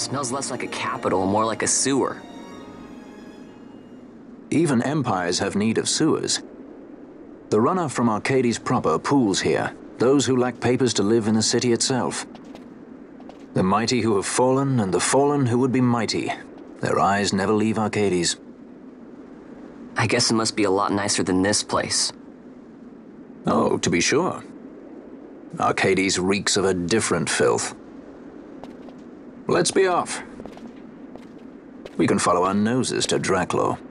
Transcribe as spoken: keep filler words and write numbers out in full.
Smells less like a capital and more like a sewer. Even empires have need of sewers. The runoff from Archades proper pools here, those who lack papers to live in the city itself. The mighty who have fallen, and the fallen who would be mighty. Their eyes never leave Archades. I guess it must be a lot nicer than this place. Oh, to be sure. Archades reeks of a different filth. Let's be off. We can follow our noses to Draclaw.